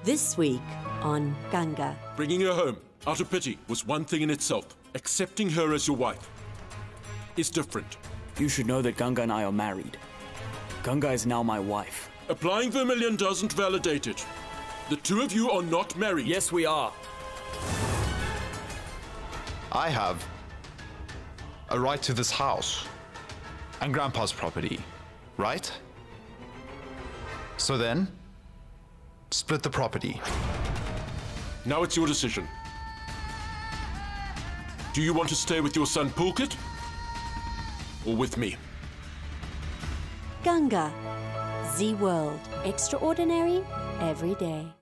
This week on Gangaa. Bringing her home, out of pity, was one thing in itself. Accepting her as your wife is different. You should know that Gangaa and I are married. Gangaa is now my wife. Applying vermilion doesn't validate it. The two of you are not married. Yes, we are. I have a right to this house and Grandpa's property, right? So then, split the property. Now it's your decision. Do you want to stay with your son Pulkit or with me? Gangaa. Z World. Extraordinary every day.